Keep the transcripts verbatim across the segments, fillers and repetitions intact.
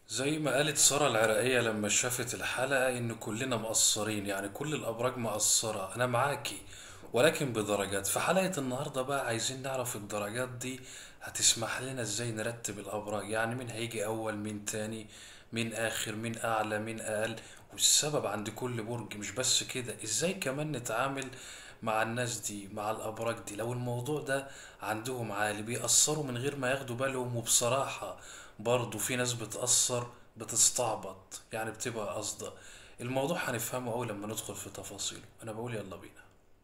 زي ما قالت سارة العراقية لما شافت الحلقة إن كلنا مقصرين، يعني كل الأبراج مقصرة. أنا معاكي ولكن بدرجات. في حلقة النهاردة بقى عايزين نعرف الدرجات دي هتسمح لنا إزاي نرتب الأبراج، يعني مين هيجي أول، مين تاني، مين آخر، مين أعلى، مين أقل، والسبب عند كل برج. مش بس كده، إزاي كمان نتعامل مع الناس دي، مع الأبراج دي لو الموضوع ده عندهم عالي بيأثروا من غير ما ياخدوا بالهم. وبصراحة برضه في ناس بتأثر بتستعبط، يعني بتبقى قصده. الموضوع هنفهمه أول لما ندخل في تفاصيله. أنا بقول يلا بينا.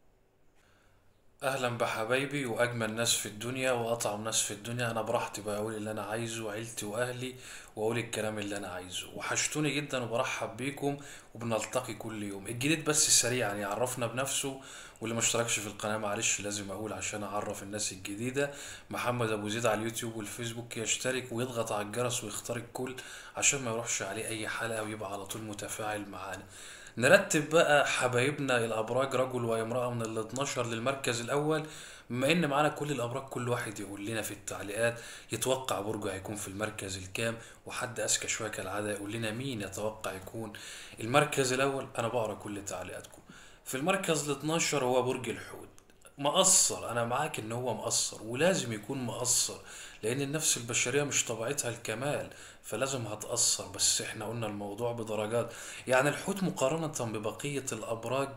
اهلا بحبايبي واجمل ناس في الدنيا واطعم ناس في الدنيا. انا براحتي بقى اقول اللي انا عايزه، عيلتي واهلي، واقول الكلام اللي انا عايزه. وحشتوني جدا وبرحب بيكم، وبنلتقي كل يوم. الجديد بس سريعا يعرفنا بنفسه، واللي ما اشتركش في القناة معلش لازم اقول عشان اعرف الناس الجديدة. محمد ابو زيد على اليوتيوب والفيسبوك، يشترك ويضغط على الجرس ويختار الكل عشان ما يروحش عليه اي حلقة ويبقى على طول متفاعل معانا. نرتب بقى حبايبنا الابراج رجل وامرأة من ال اتناشر للمركز الاول. بما ان معانا كل الابراج، كل واحد يقول لنا في التعليقات يتوقع برجه هيكون في المركز الكام، وحد اذكى شويه كالعاده يقول لنا مين يتوقع يكون المركز الاول. انا بقرا كل تعليقاتكم. في المركز ال اتناشر هو برج الحوت. مقصر، انا معاك ان هو مقصر ولازم يكون مقصر، لان النفس البشريه مش طبيعتها الكمال، فلازم هتأثر. بس احنا قلنا الموضوع بدرجات. يعني الحوت مقارنة ببقية الأبراج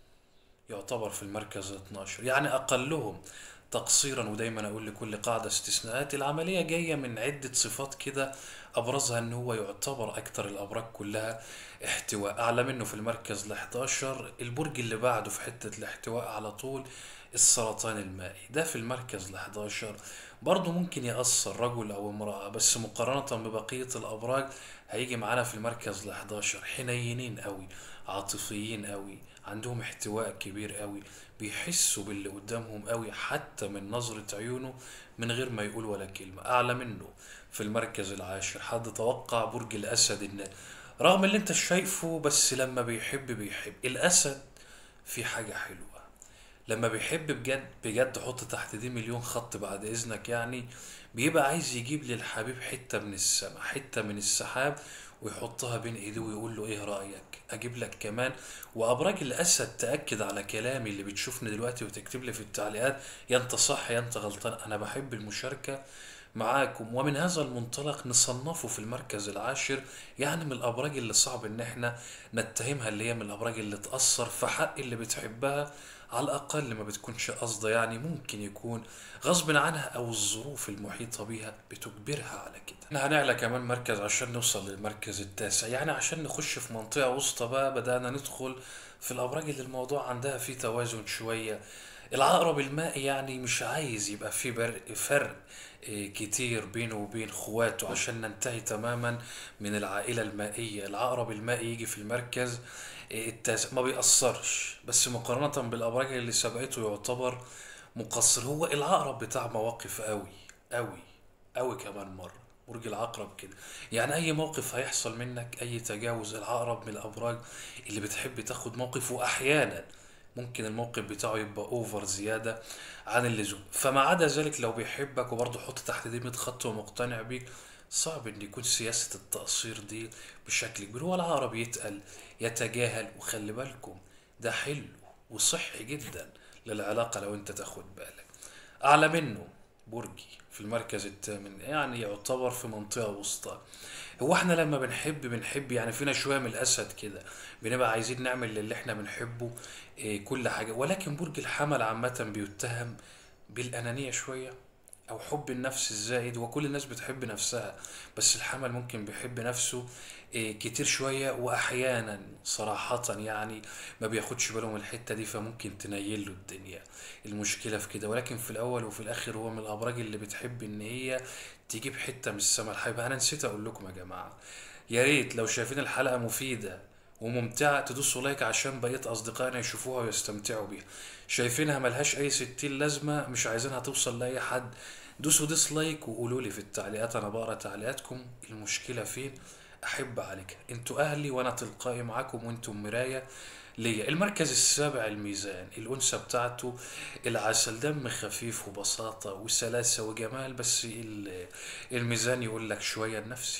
يعتبر في المركز ال اتناشر، يعني أقلهم تقصيرا. ودايما أقول لكل قاعدة استثناءات، العملية جاية من عدة صفات كده، أبرزها أن هو يعتبر أكتر الأبراج كلها احتواء. أعلى منه في المركز ال حداشر البرج اللي بعده في حتة الاحتواء على طول، السرطان المائي، ده في المركز ال حداشر. برضه ممكن يأثر رجل أو امرأة، بس مقارنة ببقية الأبراج هيجي معانا في المركز ال حداشر. حنينين قوي، عاطفيين قوي، عندهم احتواء كبير قوي، بيحسوا باللي قدامهم قوي حتى من نظرة عيونه من غير ما يقول ولا كلمة. أعلى منه في المركز العاشر حد توقع برج الأسد. إن رغم اللي انت شايفه، بس لما بيحب بيحب الأسد في حاجة حلوة. لما بيحب بجد بجد، حط تحت دي مليون خط بعد اذنك، يعني بيبقى عايز يجيب للحبيب حتة من السماء، حتة من السحاب، ويحطها بين ايديه ويقول له ايه رأيك اجيب لك كمان. وابراج الاسد تأكد على كلامي، اللي بتشوفني دلوقتي وتكتب لي في التعليقات يا انت صح يا انت غلطان، انا بحب المشاركة معاكم. ومن هذا المنطلق نصنفه في المركز العاشر، يعني من الابراج اللي صعب ان احنا نتهمها، اللي هي من الابراج اللي تأثر في حق اللي بتحبها. على الأقل ما بتكونش قصده، يعني ممكن يكون غصب عنها أو الظروف المحيطة بيها بتجبرها على كده. احنا هنعلى كمان مركز عشان نوصل للمركز التاسع، يعني عشان نخش في منطقة وسطى بقى. بدأنا ندخل في الأبراج اللي الموضوع عندها فيه توازن شوية. العقرب المائي يعني مش عايز يبقى في برق فرق إيه، كتير بينه وبين خواته عشان ننتهي تماما من العائلة المائية. العقرب المائي يجي في المركز إيه، التاسع، ما بيأثرش، بس مقارنة بالأبراج اللي سبقته يعتبر مقصر. هو العقرب بتاع مواقف قوي قوي قوي كمان مرة. برج العقرب كده، يعني اي موقف هيحصل منك، اي تجاوز، العقرب من الابراج اللي بتحب تاخد موقف، واحيانا ممكن الموقف بتاعه يبقى اوفر زيادة عن اللزوم. فما عدا ذلك لو بيحبك وبرضه حط تحت دي مية خط ومقتنع بيك، صعب ان يكون سياسة التقصير دي بشكل كبير. هو العقرب يتقل، يتجاهل، وخلي بالكم ده حلو وصحي جدا للعلاقة لو انت تاخد بالك. اعلى منه برجي في المركز الثامن، يعني يعتبر في منطقة وسطى. هو احنا لما بنحب بنحب يعني فينا شوية من الأسد كده، بنبقى عايزين نعمل للي احنا بنحبه إيه كل حاجة. ولكن برج الحمل عامة بيتهم بالأنانية شوية، أو حب النفس الزائد. وكل الناس بتحب نفسها، بس الحمل ممكن بيحب نفسه إيه كتير شوية، وأحيانا صراحة يعني ما بياخدش باله من الحتة دي، فممكن تنيل له الدنيا. المشكلة في كده. ولكن في الأول وفي الآخر هو من الأبراج اللي بتحب إن هي تجيب حتة من السما الحبيبة. أنا نسيت أقول لكم يا جماعة، يا ريت لو شايفين الحلقة مفيدة وممتعة تدوسوا لايك عشان بقية أصدقائنا يشوفوها ويستمتعوا بيها. شايفينها ملهاش أي ستين لازمة، مش عايزينها توصل لأي حد، دوسوا ديسلايك وقولوا لي في التعليقات. أنا بقرا تعليقاتكم، المشكلة فين أحب عليك. انتوا أهلي وأنا تلقائي معاكم، وانتم مراية ليا. المركز السابع الميزان، الأنثى بتاعته العسل، دم خفيف وبساطة وسلاسة وجمال. بس ال- الميزان يقول لك شوية النفسي،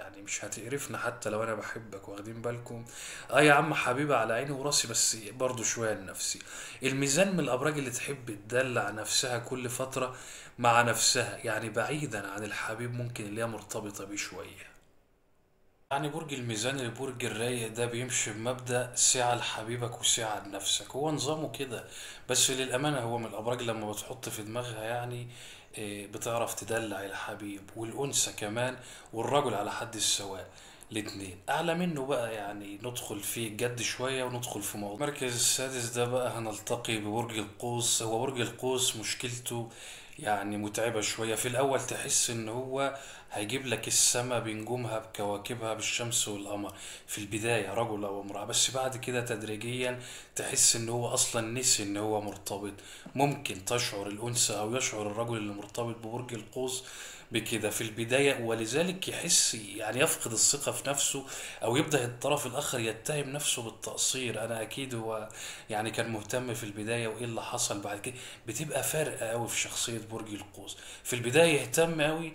يعني مش هتقرفنا حتى لو انا بحبك، واخدين بالكم؟ اه يا عم حبيبي على عيني وراسي، بس برضو شوية لنفسي. الميزان من الابراج اللي تحب تدلع نفسها كل فترة مع نفسها، يعني بعيدا عن الحبيب، ممكن اللي هي مرتبطة بيه شوية. يعني برج الميزان، البرج الرايق ده بيمشي بمبدأ سعة لحبيبك وسعة لنفسك، هو نظامه كده. بس للأمانة هو من الأبراج لما بتحط في دماغها يعني آه، بتعرف تدلع الحبيب والأنثى كمان، والرجل على حد السواء. الاتنين أعلى منه بقى، يعني ندخل في الجد شوية وندخل في موضوع المركز السادس ده بقى. هنلتقي ببرج القوس. هو برج القوس مشكلته يعني متعبة شوية في الأول، تحس إن هو هيجيب لك السماء بنجومها بكواكبها بالشمس والقمر في البداية، رجل أو امرأة، بس بعد كده تدريجيا تحس إن هو أصلا نسي إن هو مرتبط. ممكن تشعر الأنثى أو يشعر الرجل اللي مرتبط ببرج القوس بكده في البداية، ولذلك يحس يعني يفقد الثقة في نفسه، أو يبدأ الطرف الآخر يتهم نفسه بالتقصير. أنا أكيد هو يعني كان مهتم في البداية، وإيه اللي حصل بعد كده. بتبقى فارقة أوي في شخصية برج القوس. في البداية يهتم أوي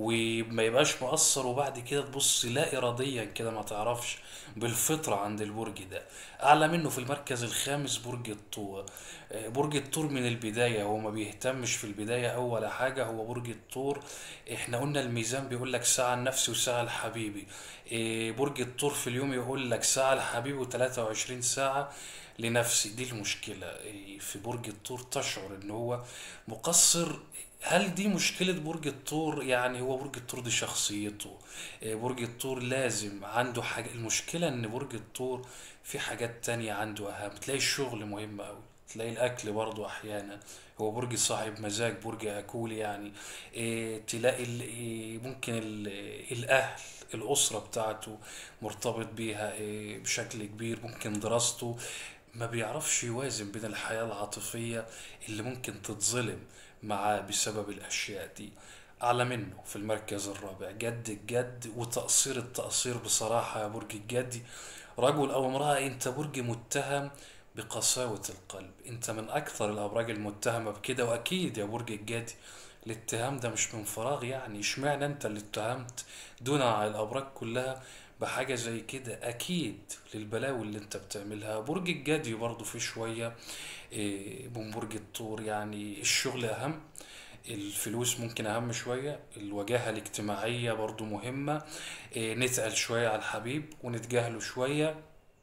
وما يبقاش مقصر، وبعد كده تبص لا إراديا كده ما تعرفش، بالفطرة عند البرج ده. أعلى منه في المركز الخامس برج الثور. آه، برج الثور من البداية هو ما بيهتمش في البداية أول حاجة. هو برج الثور احنا قلنا الميزان بيقول لك ساعة لنفسي وساعة لحبيبي. آه، برج الثور في اليوم يقول لك ساعة لحبيبي و23 ساعة لنفسي. دي المشكلة آه، في برج الثور، تشعر ان هو مقصر. هل دي مشكلة برج الثور؟ يعني هو برج الثور دي شخصيته. آه، برج الثور لازم عنده حاجة. المشكلة ان برج الثور في حاجات تانية عنده اهم. تلاقي الشغل مهم اوي، تلاقي الاكل برضو احيانا. هو برج صاحب مزاج، برج اكول يعني. إيه تلاقي ال- إيه ممكن ال- الاهل، الاسرة بتاعته مرتبط بيها إيه بشكل كبير. ممكن دراسته، ما بيعرفش يوازن بين الحياة العاطفية اللي ممكن تتظلم معاه بسبب الأشياء دي. أعلى منه في المركز الرابع جد الجد وتقصير التقصير. بصراحة يا برج الجدي، رجل أو امرأة، أنت برج متهم بقساوة القلب. أنت من أكثر الأبراج المتهمة بكده. وأكيد يا برج الجدي الاتهام ده مش من فراغ، يعني اشمعنى أنت اللي اتهمت دون على الأبراج كلها بحاجة زي كده؟ أكيد للبلاوي اللي أنت بتعملها. برج الجدي برضو في شوية إيه، من برج الثور. يعني الشغل أهم، الفلوس ممكن أهم شوية، الوجاهة الاجتماعية برضو مهمة. إيه، نتقل شوية على الحبيب ونتجاهله شوية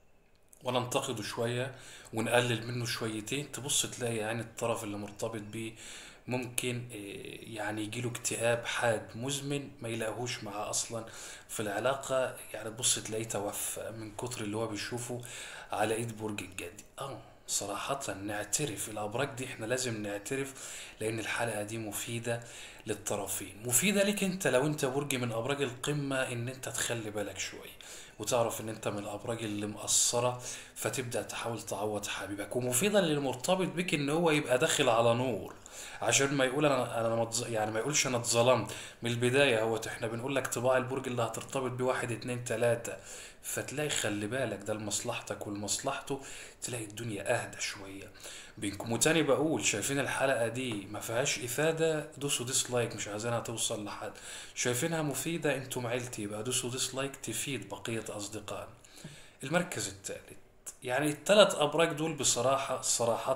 وننتقده شوية ونقلل منه شويتين. تبص تلاقي يعني الطرف اللي مرتبط بيه ممكن إيه، يعني يجيله اكتئاب حاد مزمن ما يلاقيهوش معاه اصلا في العلاقة. يعني تبص تلاقيه توفى من كتر اللي هو بيشوفه على ايد برج الجدي. اه صراحة نعترف، الأبراج دي احنا لازم نعترف، لأن الحلقة دي مفيدة للطرفين. مفيدة ليك انت لو انت برج من أبراج القمة، ان انت تخلي بالك شوية وتعرف ان انت من الأبراج اللي مقصرة، فتبدأ تحاول تعوض حبيبك. ومفيدة للمرتبط بك ان هو يبقى داخل على نور، عشان ما يقول انا انا متظ... يعني ما يقولش انا اتظلمت من البدايه. هو احنا بنقول لك طباع البرج اللي هترتبط بيه واحد اتنين تلاته، فتلاقي خلي بالك ده لمصلحتك ولمصلحته، تلاقي الدنيا اهدى شويه بينكم. وتاني بقول، شايفين الحلقه دي ما فيهاش افاده دوسوا ديسلايك، مش عايزينها توصل لحد. شايفينها مفيده انتم عيلتي، يبقى دوسوا ديسلايك تفيد بقيه اصدقائنا. المركز الثالث، يعني الثلاث ابراج دول بصراحه صراحه،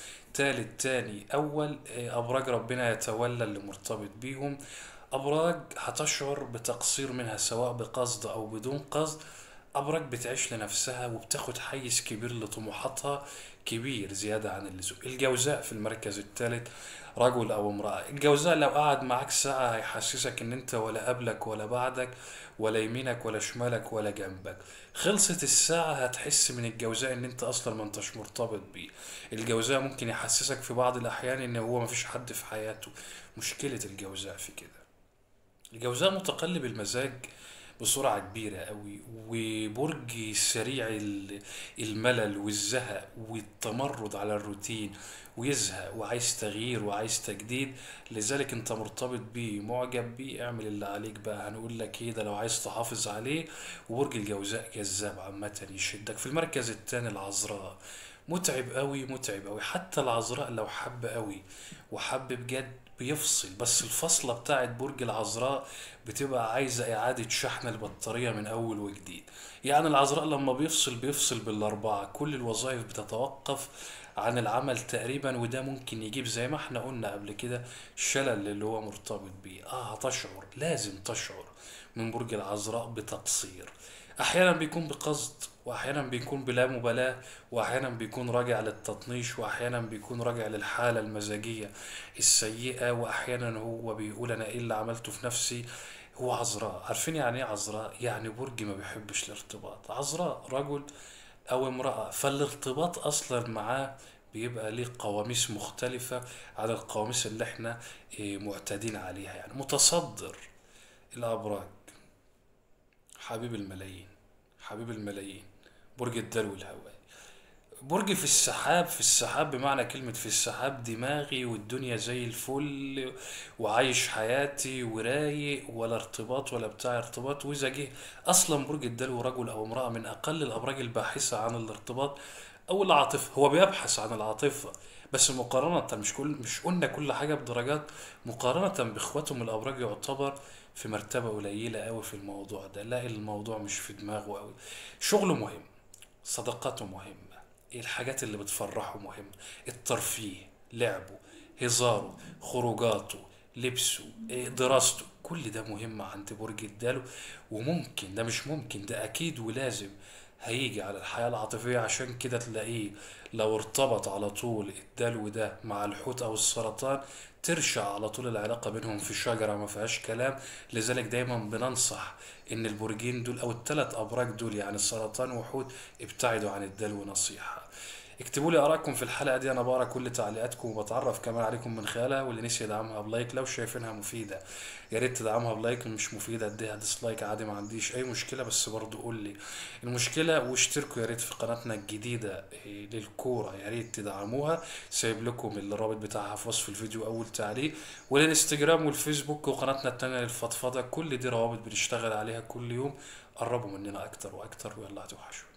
تالت تاني اول آه، ابراج ربنا يتولى اللي مرتبط بيهم. ابراج هتشعر بتقصير منها سواء بقصد او بدون قصد. ابراج بتعيش لنفسها وبتاخد حيز كبير لطموحاتها، كبير زيادة عن اللزوم. الجوزاء في المركز الثالث، رجل او امرأة. الجوزاء لو قعد معاك ساعة هيحسسك ان انت ولا قبلك ولا بعدك، ولا يمينك ولا شمالك ولا جنبك. خلصت الساعة هتحس من الجوزاء ان انت اصلا ما انتش مرتبط بيه. الجوزاء ممكن يحسسك في بعض الاحيان ان هو مفيش حد في حياته. مشكلة الجوزاء في كده، الجوزاء متقلب المزاج بسرعة كبيرة قوي، وبرج سريع ال- الملل والزهق والتمرد على الروتين، ويزهق وعايز تغيير وعايز تجديد. لذلك انت مرتبط بيه معجب بيه، اعمل اللي عليك بقى. هنقول لك ايه ده لو عايز تحافظ عليه. وبرج الجوزاء جذاب عامة يشدك. في المركز التاني العذراء، متعب قوي متعب قوي. حتى العذراء لو حب قوي وحب بجد بيفصل، بس الفصلة بتاعت برج العذراء بتبقى عايزة إعادة شحن البطارية من أول وجديد. يعني العذراء لما بيفصل بيفصل بالأربعة، كل الوظائف بتتوقف عن العمل تقريبا، وده ممكن يجيب زي ما احنا قلنا قبل كده شلل اللي هو مرتبط بيه. اه هتشعر، لازم تشعر من برج العذراء بتقصير. احيانا بيكون بقصد، واحيانا بيكون بلا مبالاة، واحيانا بيكون راجع للتطنيش، واحيانا بيكون راجع للحالة المزاجية السيئة، واحيانا هو بيقول انا ايه اللي عملته في نفسي. هو عذراء، عارفين يعني ايه عذراء؟ يعني برج ما بيحبش الارتباط. عذراء رجل او امرأة، فالارتباط اصلا معاه بيبقى ليه قواميس مختلفة عن القواميس اللي احنا إيه، معتادين عليها. يعني متصدر الابراج، حبيب الملايين، حبيب الملايين، برج الدلو الهوائي، برج في السحاب. في السحاب بمعنى كلمة في السحاب، دماغي والدنيا زي الفل، وعايش حياتي ورايق، ولا ارتباط ولا بتاع ارتباط. وإذا جه أصلا برج الدلو رجل أو امرأة من أقل الأبراج الباحثة عن الارتباط أو العاطفة، هو بيبحث عن العاطفة، بس مقارنة، مش كل مش قلنا كل حاجة بدرجات، مقارنة بإخواتهم الأبراج يعتبر في مرتبة قليلة قوي في الموضوع ده. لا، الموضوع مش في دماغه قوي. شغله مهم، صداقاته مهمة، الحاجات اللي بتفرحه مهمة، الترفيه، لعبه، هزاره، خروجاته، لبسه، إيه، دراسته، كل ده مهم عند برج الدلو. وممكن، ده مش ممكن، ده أكيد ولازم هيجي على الحياة العاطفية. عشان كده تلاقيه لو ارتبط على طول الدلو ده مع الحوت أو السرطان، ترشع على طول العلاقة بينهم في شجرة ما فيهاش كلام. لذلك دايما بننصح ان البرجين دول او الثلاث ابراج دول، يعني السرطان وحوت، ابتعدوا عن الدلو نصيحة. اكتبوا لي ارائكم في الحلقة دي، انا بقرا كل تعليقاتكم وبتعرف كمان عليكم من خلالها. واللي نسي يدعمها بلايك لو شايفينها مفيدة، يا ريت تدعمها بلايك. مش مفيدة اديها ديسلايك عادي، ما عنديش اي مشكلة، بس برضو قول لي المشكلة. واشتركوا يا ريت في قناتنا الجديدة إيه، للكورة، يا ريت تدعموها. سايب لكم الرابط بتاعها في وصف الفيديو اول تعليق. والانستجرام والفيسبوك وقناتنا التانية للفضفضة، كل دي روابط بنشتغل عليها كل يوم. قربوا مننا اكتر واكتر، ويلا هتوحشوا.